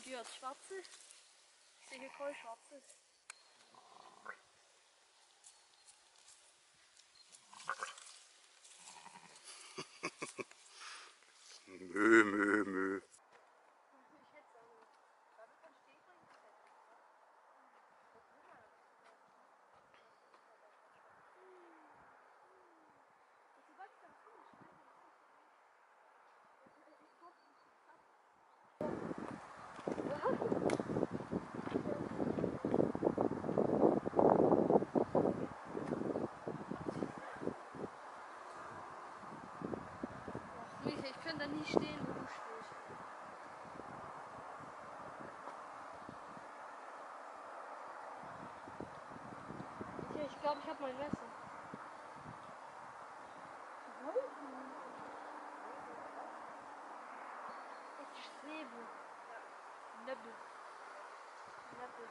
Ja, das Schwarze. Sicher kein Schwarzes. Mö, mö, mö. Ich kann da nicht stehen, wo du stehst. Ich glaube, ich habe mein Messer. Ich strebe. Nöbbel. Nöbbel.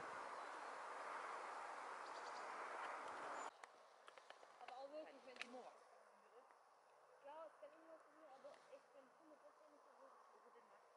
Aber auch wirklich, wenn du morgen. Ja, es kann irgendwas sein, aber ich bin 100% sicher, wo den macht.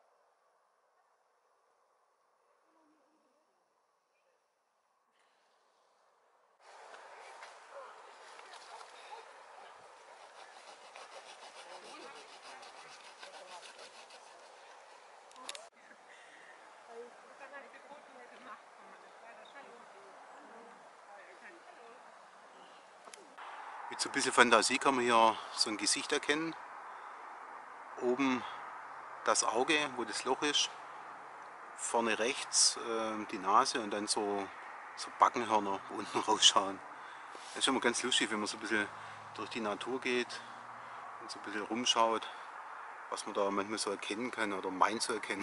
Mit so ein bisschen Fantasie kann man hier so ein Gesicht erkennen. Oben das Auge, wo das Loch ist. Vorne rechts die Nase und dann so Backenhörner unten rausschauen. Das ist immer ganz lustig, wenn man so ein bisschen durch die Natur geht und so ein bisschen rumschaut, was man da manchmal so erkennen kann oder meint zu erkennen.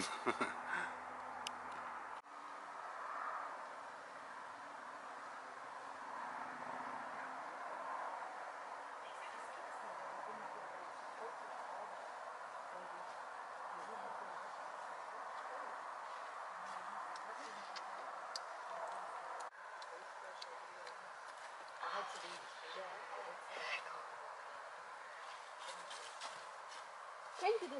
Kennt ihr das?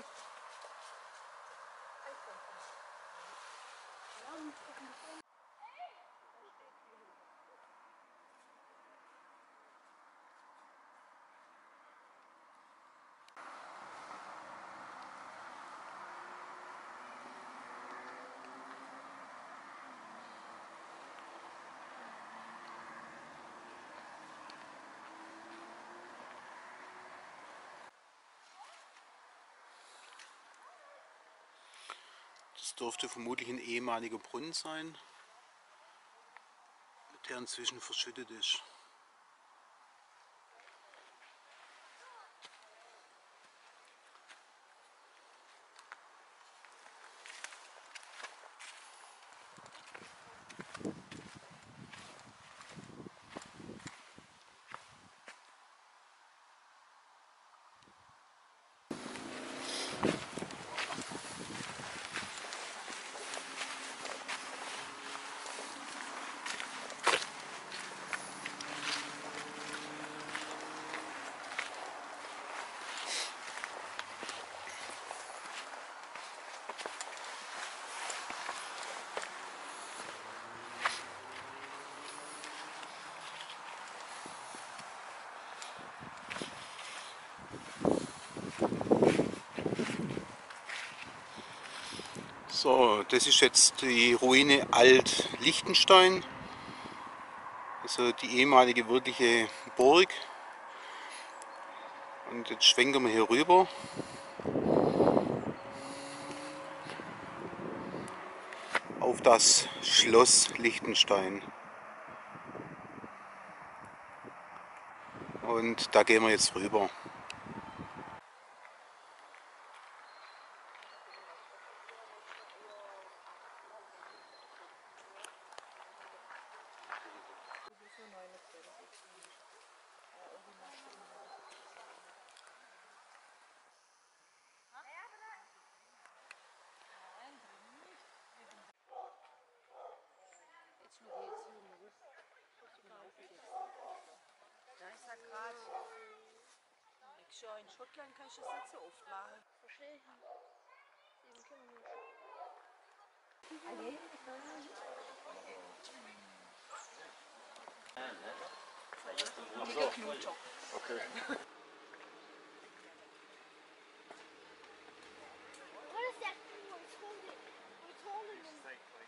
Das dürfte vermutlich ein ehemaliger Brunnen sein, der inzwischen verschüttet ist. So, das ist jetzt die Ruine Alt-Liechtenstein, also die ehemalige wirkliche Burg. Und jetzt schwenken wir hier rüber. Auf das Schloss Liechtenstein. Und da gehen wir jetzt rüber. Ja, ich sag grad, in Schottland kannst du das nicht so oft machen. Verstehe ich nicht. 7 Kilometer. Mega Knutscher. Okay. What is that thing what's holding them?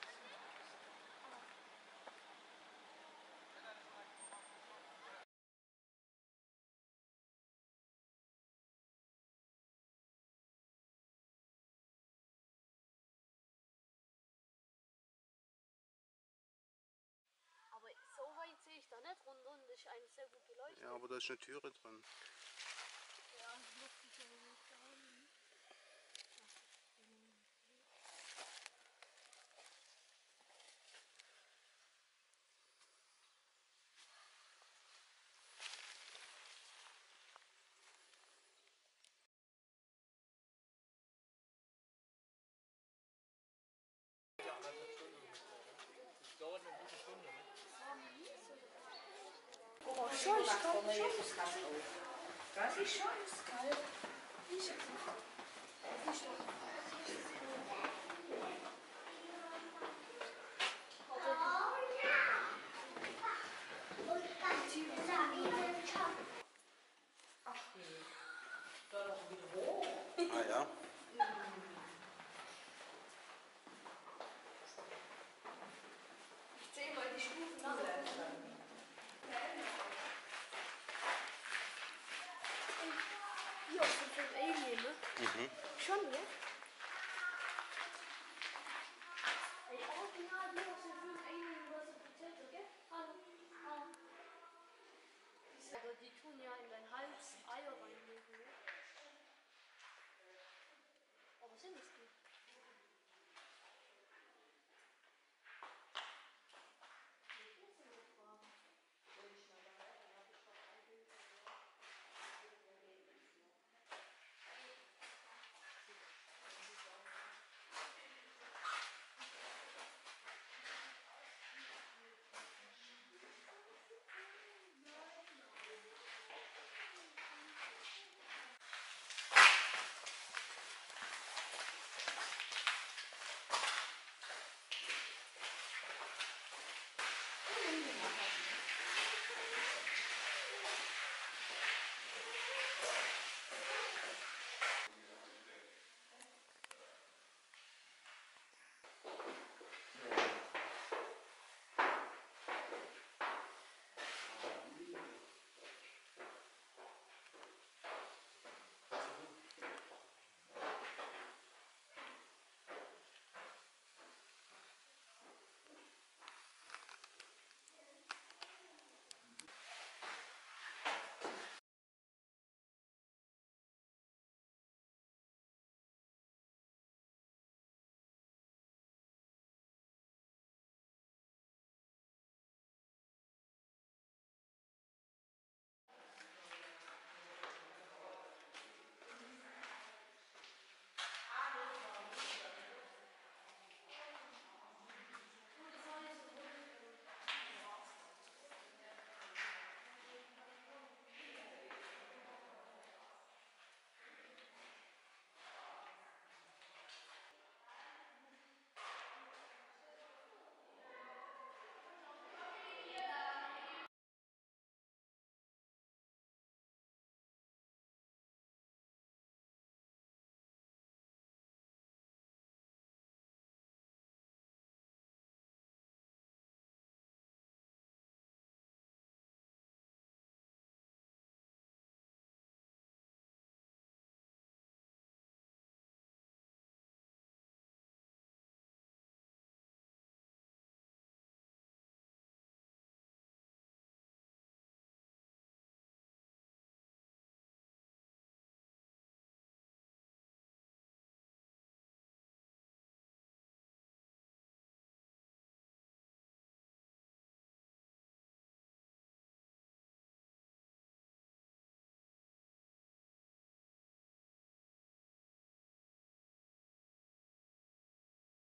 Aber so weit sehe ich da nicht runter und das ist eigentlich sehr gut beleuchtet. Ja, aber da ist eine Türe drin. Ja, muss ich aber nicht sagen. Oh, schon ist kalt. Das ist schon kalt. Ach nee. Da noch wieder hoch. Ah ja. Ich zähle mal die Stufen nach. Ja, das ist ein Alien, ne? Schon, ne? Ey, original, hier ist ein Alien, was du erzählt hast, gell? Hallo. Hallo. Aber die tun ja in deinen Hals Eier reinlegen, ne? Aber was sind das?